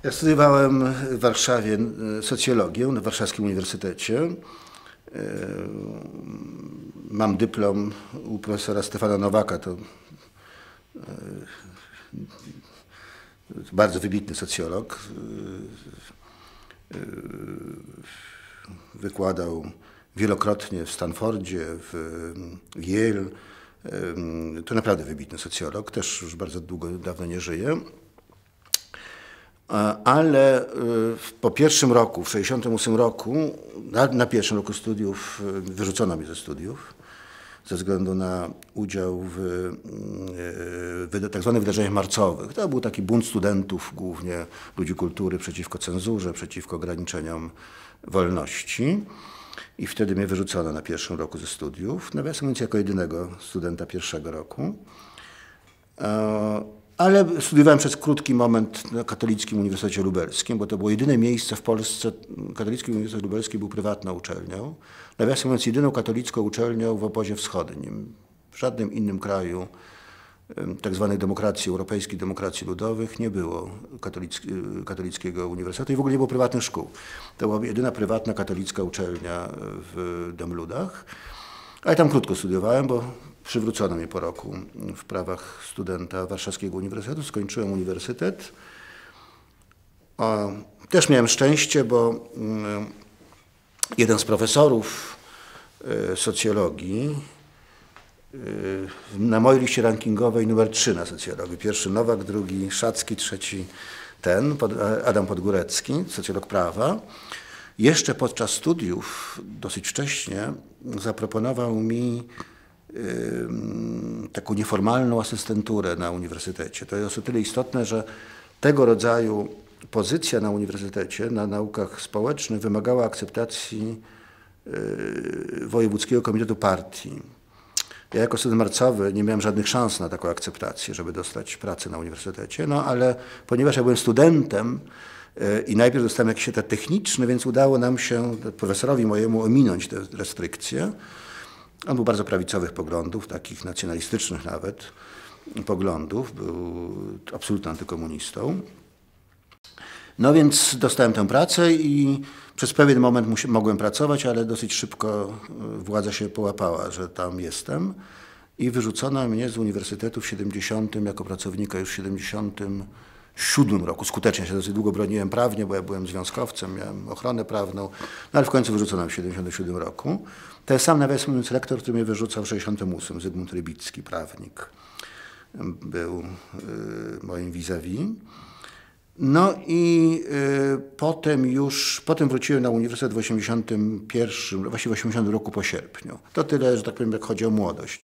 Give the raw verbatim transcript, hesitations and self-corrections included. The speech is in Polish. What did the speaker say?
Ja studiowałem w Warszawie socjologię na Warszawskim Uniwersytecie. Mam dyplom u profesora Stefana Nowaka, to bardzo wybitny socjolog. Wykładał wielokrotnie w Stanfordzie, w Yale. To naprawdę wybitny socjolog, też już bardzo długo, dawno nie żyje. Ale po pierwszym roku, w sześćdziesiątym ósmym roku, na, na pierwszym roku studiów wyrzucono mnie ze studiów ze względu na udział w, w tak zwanych wydarzeniach marcowych. To był taki bunt studentów, głównie ludzi kultury, przeciwko cenzurze, przeciwko ograniczeniom wolności. I wtedy mnie wyrzucono na pierwszym roku ze studiów, nawiasem mówiąc jako jedynego studenta pierwszego roku. Ale studiowałem przez krótki moment na Katolickim Uniwersytecie Lubelskim, bo to było jedyne miejsce w Polsce. Katolicki Uniwersytet Lubelski był prywatną uczelnią. Nawiasem mówiąc, jedyną katolicką uczelnią w obozie wschodnim. W żadnym innym kraju tak zwanej demokracji, europejskiej demokracji ludowych nie było katolicki, katolickiego uniwersytetu i w ogóle nie było prywatnych szkół. To była jedyna prywatna katolicka uczelnia w Dębludach. Ale tam krótko studiowałem, bo przywrócono mnie po roku w prawach studenta Warszawskiego Uniwersytetu. Skończyłem uniwersytet. O, też miałem szczęście, bo jeden z profesorów socjologii na mojej liście rankingowej numer trzy na socjologii. Pierwszy Nowak, drugi Szacki, trzeci ten, Adam Podgórecki, socjolog prawa. Jeszcze podczas studiów, dosyć wcześnie, zaproponował mi taką nieformalną asystenturę na uniwersytecie. To jest o tyle istotne, że tego rodzaju pozycja na uniwersytecie, na naukach społecznych wymagała akceptacji Wojewódzkiego Komitetu Partii. Ja jako student marcowy nie miałem żadnych szans na taką akceptację, żeby dostać pracę na uniwersytecie, no ale ponieważ ja byłem studentem i najpierw dostałem jakiś etat techniczny, więc udało nam się profesorowi mojemu ominąć te restrykcje. On był bardzo prawicowych poglądów, takich nacjonalistycznych nawet poglądów, był absolutnym antykomunistą. No więc dostałem tę pracę i przez pewien moment mogłem pracować, ale dosyć szybko władza się połapała, że tam jestem i wyrzucono mnie z uniwersytetu w siedemdziesiątym jako pracownika już w siedemdziesiątym siódmym roku. Skutecznie się dosyć długo broniłem prawnie, bo ja byłem związkowcem, miałem ochronę prawną, no ale w końcu wyrzucono w siedemdziesiątym siódmym roku. Ten sam, nawiasem mówiąc, lektor, który mnie wyrzucał w sześćdziesiątym ósmym, Zygmunt Rybicki, prawnik, był y, moim vis-a-vis. No i y, potem już, potem wróciłem na uniwersytet w osiemdziesiątym pierwszym, właściwie w osiemdziesiątym roku po sierpniu. To tyle, że tak powiem, jak chodzi o młodość.